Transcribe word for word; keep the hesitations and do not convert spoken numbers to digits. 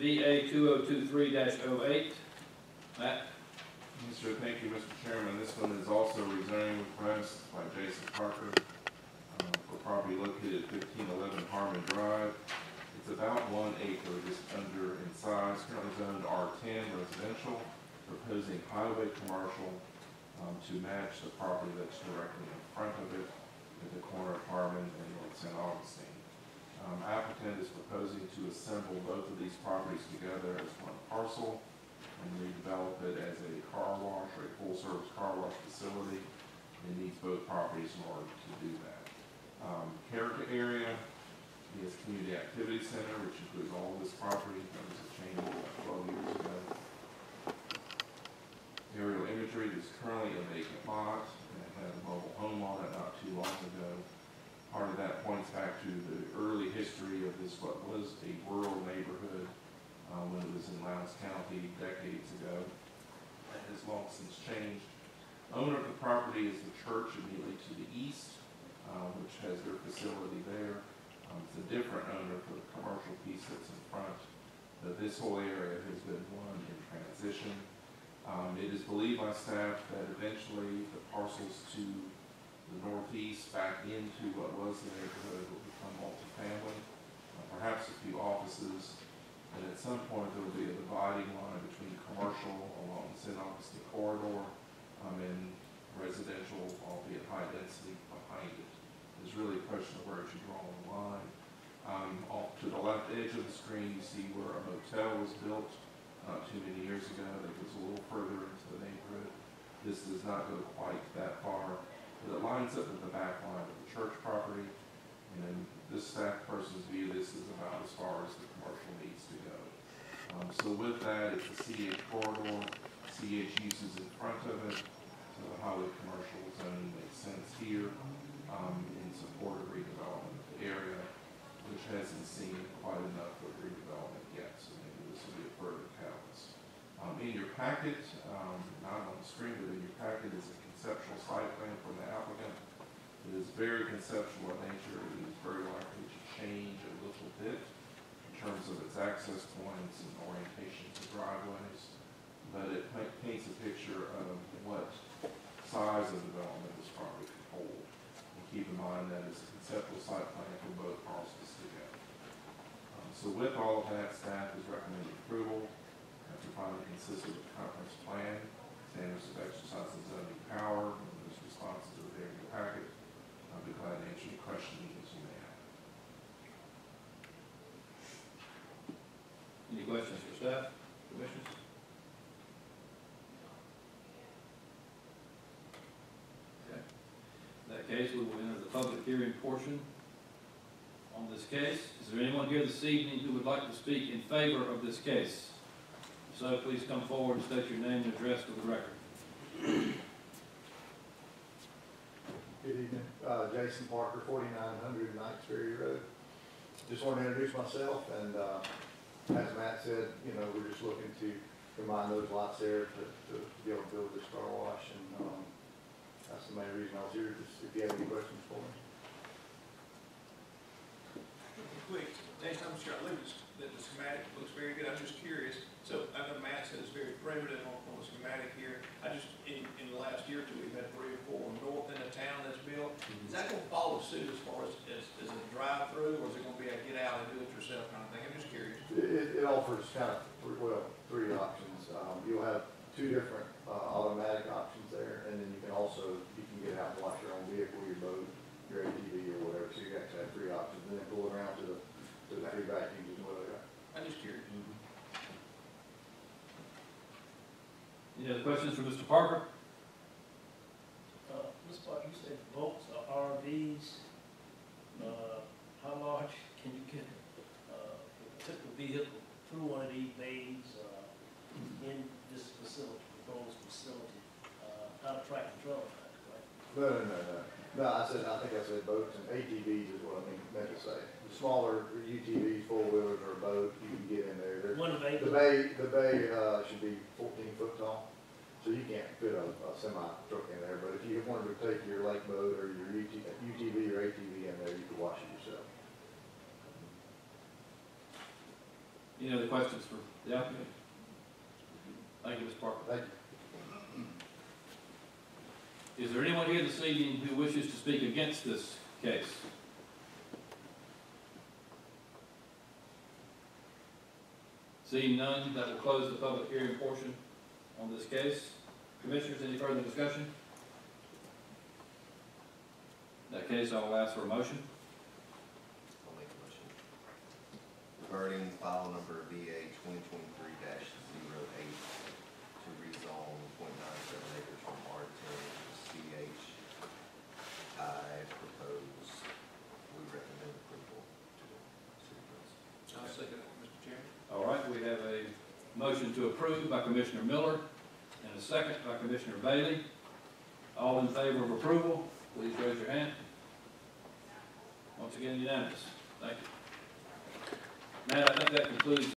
D A two oh two three dash oh eight. Matt? Yes, sir. Thank you, Mister Chairman. This one is also a rezoning request by Jason Parker uh, for property located at fifteen eleven Harmon Drive. It's about one acre, just under in size, currently zoned R ten residential, proposing highway commercial um, to match the property that's directly in front of it at the corner of Harmon and North Saint Augustine. Um, applicant is proposing to assemble both of these properties together as one parcel and redevelop it as a car wash or a full-service car wash facility. It needs both properties in order to do that. Um, character area is community activity center, which includes all of this property. That was a change about twelve years ago. Aerial imagery is currently a vacant lot, and it had a mobile home on it not too long ago. Part of that points back to the early history of this, what was a rural neighborhood uh, when it was in Lowndes County decades ago. That has long since changed. Owner of the property is the church immediately to the east, uh, which has their facility there. Um, it's a different owner for the commercial piece that's in front, but this whole area has been one in transition. Um, it is believed by staff that eventually the parcels to the northeast back into what was the neighborhood will become multifamily, uh, perhaps a few offices, and at some point there will be a dividing line between commercial along the Saint Augustine corridor um, and residential, albeit high density, behind it. There's really a question of where it should draw the line. Um, off to the left edge of the screen, you see where a motel was built not too many years ago that was a little further into the neighborhood. This does not go quite that far, but it lines up with the back line of the church property. And in this staff person's view, this is about as far as the commercial needs to go. Um, so with that, it's a C H corridor, C H uses in front of it, so the highway commercial zoning makes sense here um, in support of redevelopment of the area, which hasn't seen quite enough of redevelopment yet, so maybe this will be a further catalyst. Um, in your packet, um, not on the screen, but in your packet is a conceptual site plan from the applicant. It is very conceptual in nature. It is very likely to change a little bit in terms of its access points and orientation to driveways, but it paints a picture of what size of development this property could hold. And keep in mind that it's a conceptual site plan for both parcels together. Um, so with all of that, staff is recommending approval after finding consistent with the conference plan, standards of exercise and zoning power, and those responses are there in your packet. I'll be glad to answer any questions you may have. Any questions for staff, commissioners? Okay. In that case, we will enter the public hearing portion on this case. Is there anyone here this evening who would like to speak in favor of this case? If so, please come forward and state your name and address for the record. Good evening, uh, Jason Parker, forty-nine hundred Knights Ferry Road. Just want to introduce myself, and uh, as Matt said, you know, we're just looking to combine those lots there to, to be able to build this car wash, and um, that's the main reason I was here. Just if you have any questions for me. Quick, Jason, I'm sure I looked at the schematic, it looks very good. I'm just curious. So I know Matt said it's very primitive on, on the schematic here. I just, in, in the last year or two, we've had three or four north in the town that's built. Is that going to follow suit as far as, as, as a drive-through, or is it going to be a get out and do it yourself kind of thing? I'm just curious. It, it offers kind of, three, well, three options. Um, you'll have two different uh, automatic options there, and then you can also, you can get out and wash your own vehicle, your boat, your A T V or whatever. So you actually have three options, and then pull it around to the, to the three vacuums as well. I'm just curious. Mm-hmm. Any other questions for Mister Parker? Uh, Mister Parker, you said boats or R Vs. Uh, how large can you get uh, a particular vehicle through one of these bays uh, in this facility, proposed facility? Uh, not a tractor trailer, right? No, no, no, no. No, I said, I think I said boats, and A T Vs is what I mean, meant to say. The smaller U T Vs, four-wheelers, or a boat, you can get in there. They're, One of the the bay, the bay uh, should be fourteen foot tall, so you can't fit a, a semi-truck in there. But if you wanted to take your lake boat or your U T V or A T V in there, you could wash it yourself. Any other questions for the applicant? Thank you, Miz Parker. Thank you. Is there anyone here this evening who wishes to speak against this case? Seeing none, that will close the public hearing portion on this case. Commissioners, any further discussion? In that case, I will ask for a motion. I'll make a motion. Regarding file number B A twenty twenty-three dash zero eight to rezone point nine seven acres from R ten to C H, I propose, we recommend approval to the city council. I'll second it, Mister Chairman. All right, we have a motion to approve by Commissioner Miller and a second by Commissioner Bailey. All in favor of approval, please raise your hand. Once again, unanimous. Thank you. Matt, I think that concludes